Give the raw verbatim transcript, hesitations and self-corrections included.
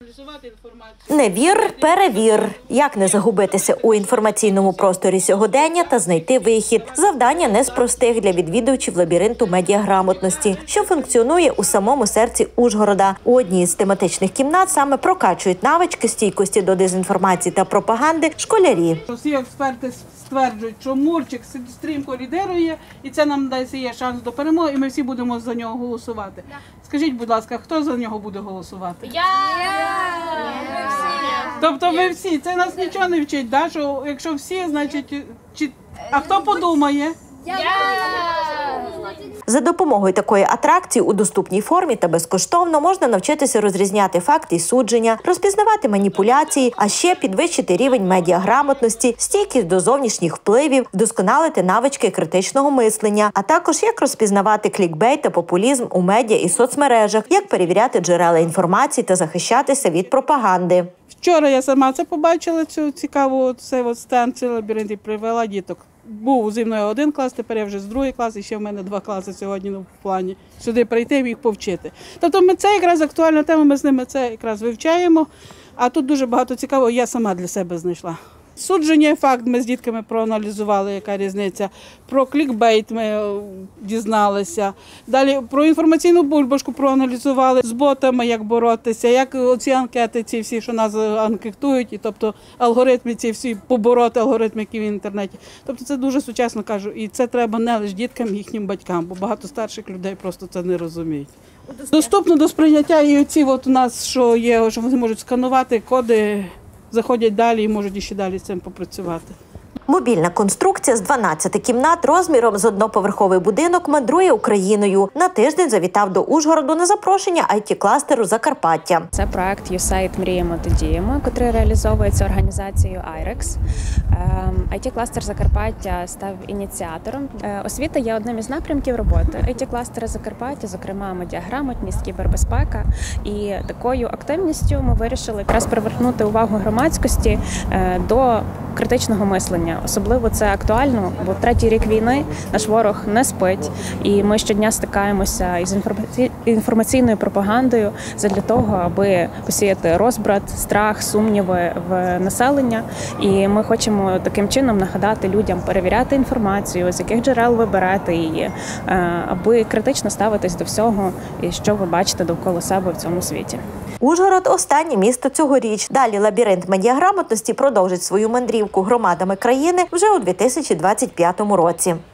Не вір, перевір. Як не загубитися у інформаційному просторі сьогодення та знайти вихід. Завдання не з простих для відвідувачів лабіринту медіаграмотності, що функціонує у самому серці Ужгорода. У одній з тематичних кімнат саме прокачують навички стійкості до дезінформації та пропаганди школярі. Всі експерти стверджують, що Мурчик стрімко лідирує, і це нам дає шанс до перемоги, і ми всі будемо за нього голосувати. Скажіть, будь ласка, хто за нього буде голосувати? Я! Тобто ви всі, це нас нічого не вчить, да? Що якщо всі, значить, чи... а хто подумає? Я! За допомогою такої атракції у доступній формі та безкоштовно можна навчитися розрізняти факти і судження, розпізнавати маніпуляції, а ще підвищити рівень медіаграмотності, стійкість до зовнішніх впливів, вдосконалити навички критичного мислення, а також як розпізнавати клікбейт та популізм у медіа і соцмережах, як перевіряти джерела інформації та захищатися від пропаганди. Вчора я сама це побачила, цю цікаву цей станцію лабіринт, і привела діток. Був зі мною один клас, тепер я вже з другий клас, і ще в мене два класи сьогодні в плані сюди прийти і їх повчити. Тобто ми, це якраз актуальна тема, ми з ними це якраз вивчаємо, а тут дуже багато цікавого я сама для себе знайшла. Судження, факт, ми з дітками проаналізували, яка різниця. Про клікбейт ми дізналися. Далі про інформаційну бульбашку проаналізували, з ботами, як боротися, як ці анкети, ці всі, що нас анкетують, і тобто алгоритми ці всі, побороти алгоритми, які в інтернеті. Тобто це дуже сучасно, кажу, і це треба не лише діткам, їхнім батькам, бо багато старших людей просто це не розуміють. Доступно до сприйняття і оці от у нас, що є, що вони можуть сканувати коди, заходять далі і можуть іще далі з цим попрацювати. Мобільна конструкція з дванадцяти кімнат розміром з одноповерховий будинок мандрує Україною. На тиждень завітав до Ужгороду на запрошення ай ті-кластеру Закарпаття. Це проект «Юсейт. Мріємо та діємо», який реалізовується організацією айрекс. ай ті-кластер Закарпаття став ініціатором. Освіта є одним із напрямків роботи ай ті-кластера Закарпаття, зокрема медіаграмотність, кібербезпека. І такою активністю ми вирішили якраз привернути увагу громадськості до критичного мислення. Особливо це актуально, бо третій рік війни наш ворог не спить, і ми щодня стикаємося із інформаційною пропагандою задля того, аби посіяти розбрат, страх, сумніви в населення. І ми хочемо таким чином нагадати людям перевіряти інформацію, з яких джерел ви берете її, аби критично ставитись до всього, і що ви бачите довкола себе в цьому світі. Ужгород – останнє місто цьогоріч. Далі лабіринт медіаграмотності продовжить свою мандрівку громадами країни вже у дві тисячі двадцять п'ятому році.